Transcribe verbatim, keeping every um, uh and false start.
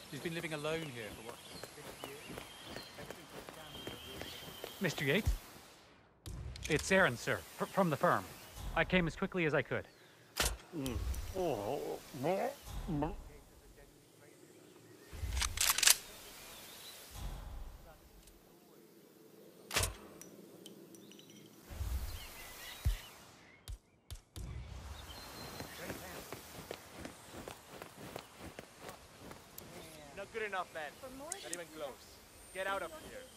She's been living alone here for what, six years? Mister Yates? It's Aaron, sir, fr from the firm. I came as quickly as I could. Mm. Oh. Not good enough, man. Not even close. Get out of here.